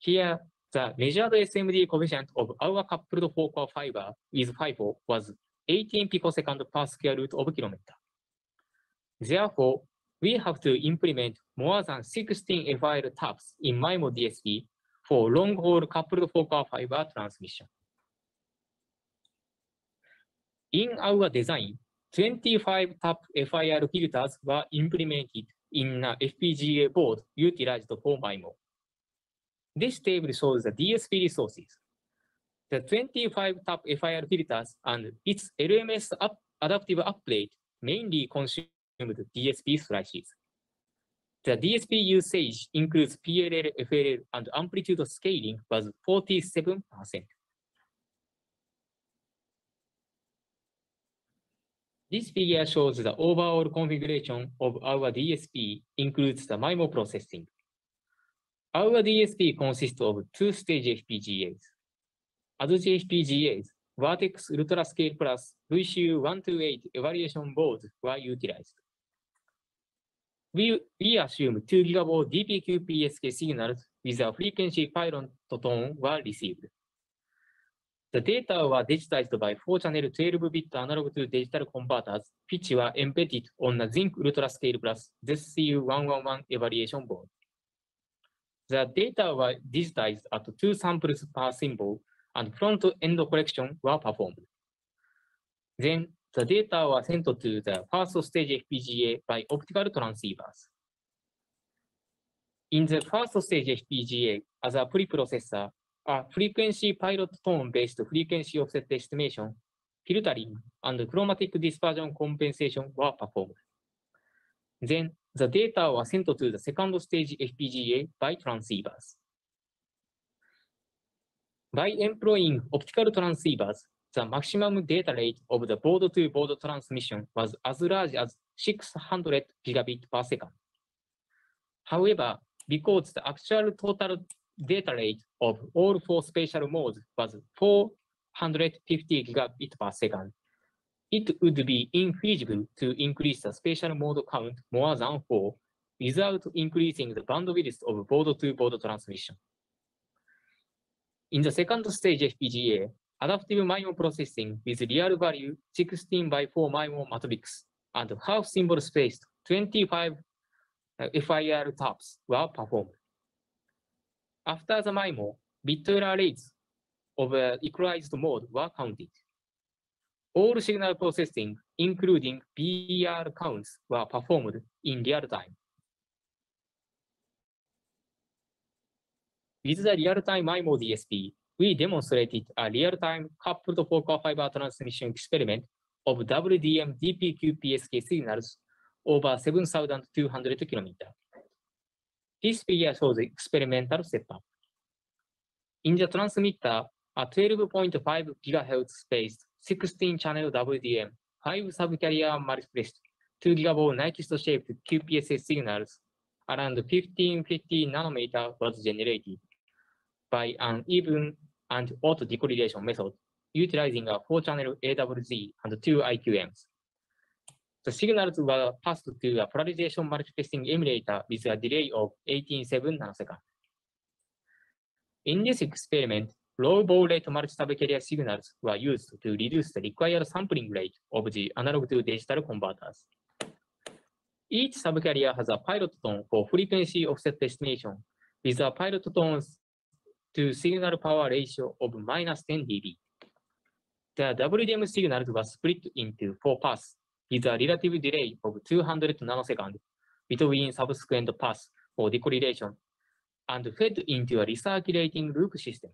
Here, the measured SMD coefficient of our coupled focal fiber with FIFO was 18 picosecond per square root of kilometer. Therefore, we have to implement more than 16 FIR taps in MIMO DSP for long-haul coupled focal fiber transmission. In our design, 25 tap FIR filters were implemented in an FPGA board utilized for MIMO. This table shows the DSP resources. The 25 tap FIR filters and its LMS adaptive upgrade mainly consumed DSP slices. The DSP usage includes PLL, FLL, and amplitude scaling was 47%. This figure shows the overall configuration of our DSP includes the MIMO processing. Our DSP consists of two-stage FPGAs. As FPGAs, Vertex UltraScale Plus VSU128 evaluation boards were utilized. We assume 2 GBaud DPQPSK signals with a frequency pilot tone were received. The data were digitized by 4-channel 12-bit analog to digital converters, which were embedded on the Zynq UltraScale Plus ZCU111 evaluation board. The data were digitized at 2 samples per symbol, and front-end correction were performed. Then, the data were sent to the first stage FPGA by optical transceivers. In the first stage FPGA, as a preprocessor, a frequency pilot tone-based frequency offset estimation, filtering, and chromatic dispersion compensation were performed. Then, the data were sent to the second stage FPGA by transceivers. By employing optical transceivers, the maximum data rate of the board-to-board transmission was as large as 600 gigabit per second. However, because the actual total data rate of all 4 spatial modes was 450 gigabit per second, it would be infeasible to increase the spatial mode count more than 4 without increasing the bandwidth of board-to-board transmission. In the second stage FPGA, adaptive MIMO processing with real value 16 by 4 MIMO matrix and half symbol spaced 25 FIR taps were performed. After the MIMO, bit error rates of equalized mode were counted. All signal processing, including BER counts, were performed in real time. With the real-time MIMO DSP, we demonstrated a real-time coupled focal fiber transmission experiment of WDM DPQPSK signals over 7,200 km. This figure shows the experimental setup. In the transmitter, a 12.5 GHz spaced 16-channel WDM, 5 subcarrier multiplexed 2 GBaud Nyquist-shaped QPSK signals around 1550 nanometer was generated by an even and odd decorrelation method utilizing a 4-channel AWG and 2 IQMs. The signals were passed to a polarization multiplexing emulator with a delay of 18.7 nanoseconds. In this experiment, low baud rate multi-subcarrier signals were used to reduce the required sampling rate of the analog to digital converters. Each subcarrier has a pilot tone for frequency offset estimation with a pilot tones to signal power ratio of -10 dB. The WDM signals were split into 4 paths with a relative delay of 200 nanoseconds between subsequent paths for decorrelation and fed into a recirculating loop system.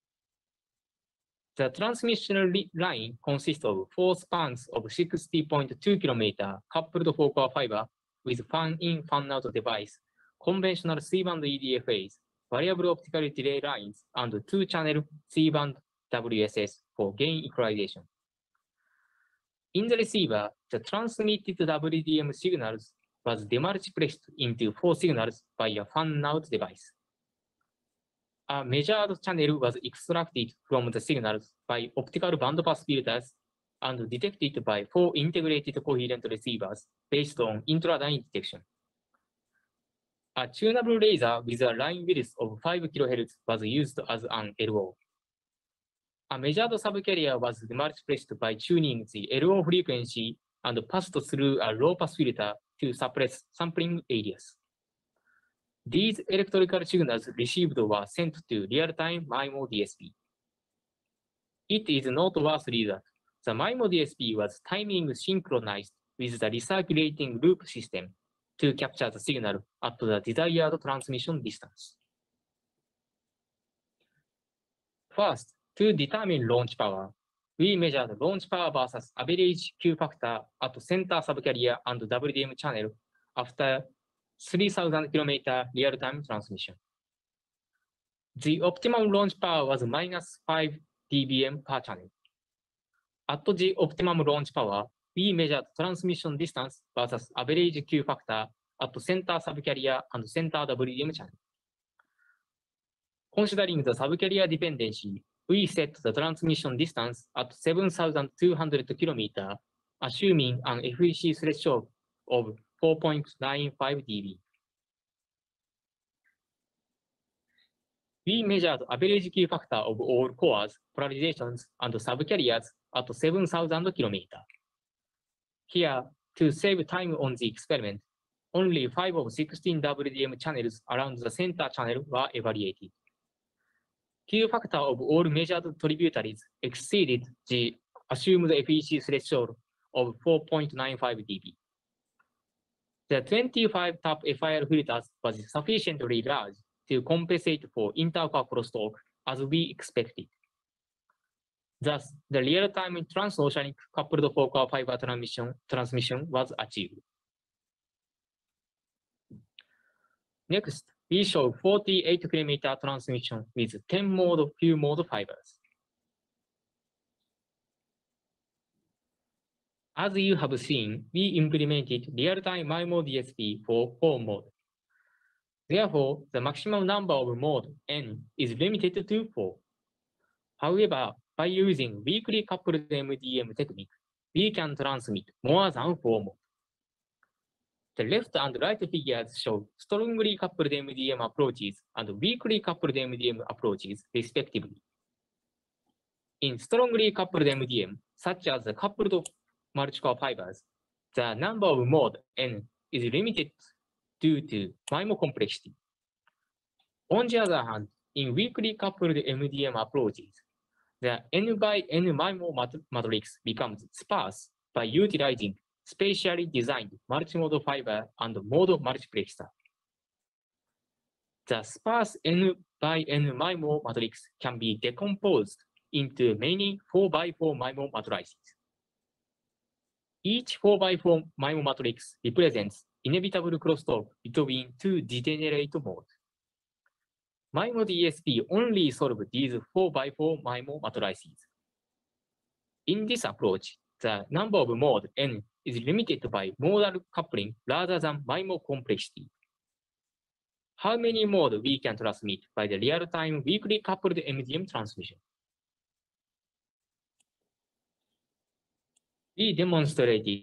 The transmission line consists of 4 spans of 60.2 km coupled focal fiber with fan-in, fan-out device, conventional C-band EDFAs, variable optical delay lines, and 2-channel C-band WSS for gain equalization. In the receiver, the transmitted WDM signals was demultiplexed into 4 signals by a fan-out device. A measured channel was extracted from the signals by optical bandpass filters and detected by 4 integrated coherent receivers based on intra-line detection. A tunable laser with a line width of 5 kHz was used as an LO. A measured subcarrier was multiplexed by tuning the LO frequency and passed through a low-pass filter to suppress sampling areas. These electrical signals received were sent to real-time MIMO DSP. It is noteworthy that the MIMO DSP was timing synchronized with the recirculating loop system to capture the signal at the desired transmission distance. First, to determine launch power, we measured launch power versus average Q factor at center subcarrier and WDM channel after 3,000 km real-time transmission. The optimum launch power was minus 5 dBm per channel. At the optimum launch power, we measured transmission distance versus average Q factor at center subcarrier and center WDM channel. Considering the subcarrier dependency, we set the transmission distance at 7,200 km, assuming an FEC threshold of 4.95 dB. We measured average Q factor of all cores, polarizations, and subcarriers at 7,000 km. Here, to save time on the experiment, only 5 of 16 WDM channels around the center channel were evaluated. Q factor of all measured tributaries exceeded the assumed FEC threshold of 4.95 dB. The 25 tap FIR filters was sufficiently large to compensate for intercore crosstalk as we expected. Thus, the real-time transoceanic coupled four-core fiber transmission was achieved. Next, we show 48 km transmission with 10 mode few mode fibers. As you have seen, we implemented real-time MIMO DSP for 4 modes. Therefore, the maximum number of modes N is limited to 4. However, by using weakly coupled MDM technique, we can transmit more than 4 modes. The left and right figures show strongly coupled MDM approaches and weakly coupled MDM approaches, respectively. In strongly coupled MDM, such as the coupled multi-core fibers, the number of modes N is limited due to MIMO complexity. On the other hand, in weakly coupled MDM approaches, the N by N MIMO matrix becomes sparse by utilizing spatially designed multimode fiber and mode multiplexer. The sparse N by N MIMO matrix can be decomposed into many 4x4 MIMO matrices. Each 4x4 MIMO matrix represents inevitable crosstalk between two degenerate modes. MIMO DSP only solves these 4x4 MIMO matrices. In this approach, the number of modes N is limited by modal coupling rather than MIMO complexity. How many modes we can transmit by the real-time weakly coupled MDM transmission? We demonstrated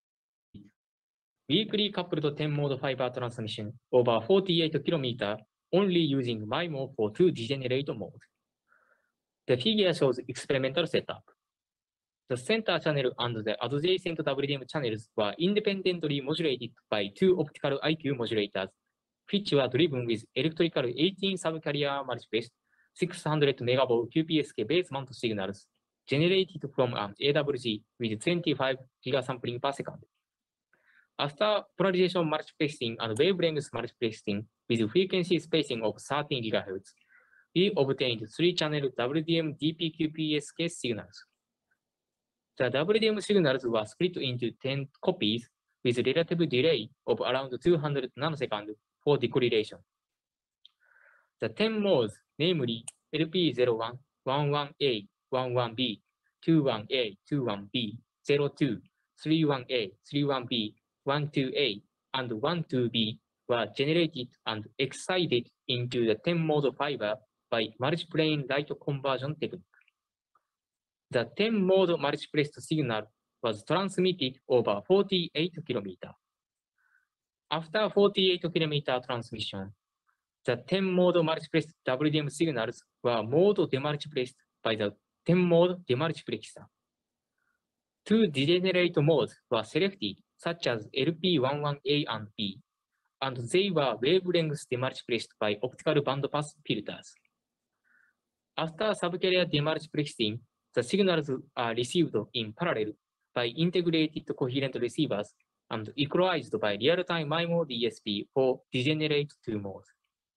weakly coupled 10-mode fiber transmission over 48 km only using MIMO for two degenerate modes. The figure shows experimental setup. The center channel and the adjacent WDM channels were independently modulated by two optical IQ modulators, which were driven with electrical 18 subcarrier multiplexed 600 megavolt QPSK base mount signals generated from an AWG with 25 gigasampling per second. After polarization multiplexing and wavelength multiplexing with frequency spacing of 13 GHz, we obtained 3-channel WDM DPQPSK signals. The WDM signals were split into 10 copies with relative delay of around 200 nanoseconds for decorrelation. The 10 modes, namely LP01, 11A, 11B, 21A, 21B, 02, 31A, 31B, 12A, and 12B were generated and excited into the 10-mode fiber by multiplane light conversion technique. The 10-mode multiplexed signal was transmitted over 48 km. After 48-kilometer transmission, the 10-mode multiplexed WDM signals were mode demultiplexed by the 10-mode demultiplexer. Two degenerate modes were selected, such as LP11A and B, and they were wavelengths demultiplexed by optical bandpass filters. After subcarrier demultiplexing, the signals are received in parallel by integrated coherent receivers and equalized by real-time MIMO DSP for degenerate two modes.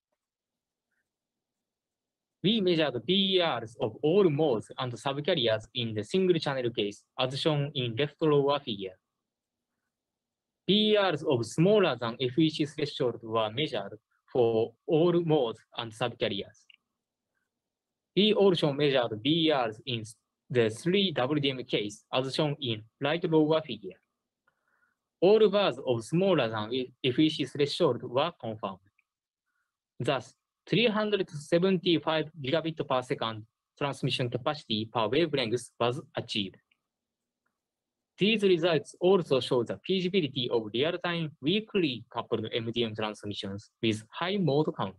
We measured BERs of all modes and subcarriers in the single-channel case, as shown in left lower figure. BERs of smaller than FEC threshold were measured for all modes and subcarriers. We also measured BERs in the 3 WDM case, as shown in right lower figure. All bars of smaller than FEC threshold were confirmed. Thus, 375 gigabit per second transmission capacity per wavelength was achieved. These results also show the feasibility of real-time weakly coupled MDM transmissions with high mode count.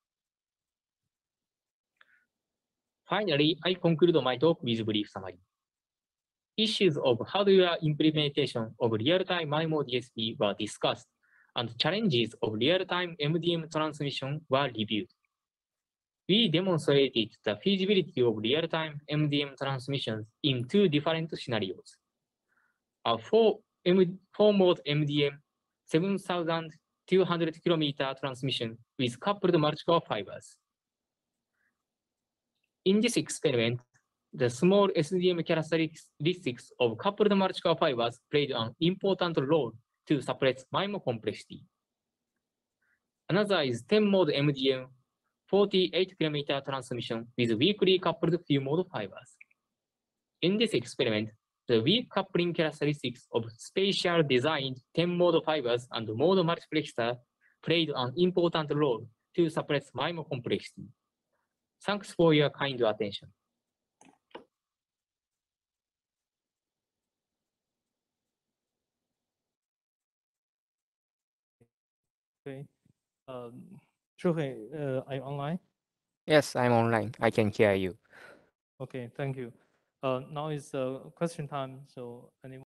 Finally, I conclude my talk with a brief summary. Issues of hardware implementation of real-time MIMO DSP were discussed, and challenges of real-time MDM transmission were reviewed. We demonstrated the feasibility of real-time MDM transmissions in two different scenarios. A 4-mode MDM 7,200 km transmission with coupled multi-core fibers. In this experiment, the small SDM characteristics of coupled multi-core fibers played an important role to suppress MIMO complexity. Another is 10-mode MDM 48 km transmission with weakly coupled few-mode fibers. In this experiment, the weak coupling characteristics of spatial designed 10-mode fibers and mode multiplexer played an important role to suppress MIMO complexity. Thanks for your kind attention. Okay. Shuhei, are you online? Yes, I'm online. I can hear you. Okay, thank you. Now is question time. So anyone